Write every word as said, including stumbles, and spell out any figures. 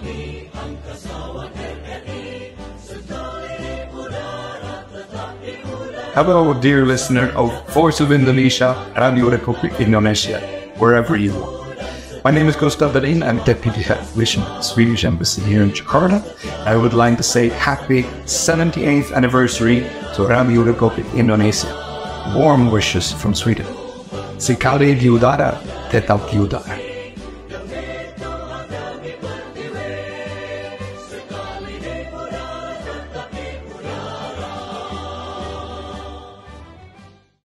Hello, dear listener of Voice of Indonesia, Radio Republik Indonesia, wherever you are. My name is Gustav. I'm Deputy Head of Mission at the Swedish Embassy here in Jakarta. I would like to say happy seventy-eighth anniversary to Radio Republik Indonesia. Warm wishes from Sweden. Sekali di udara, tetap di udara.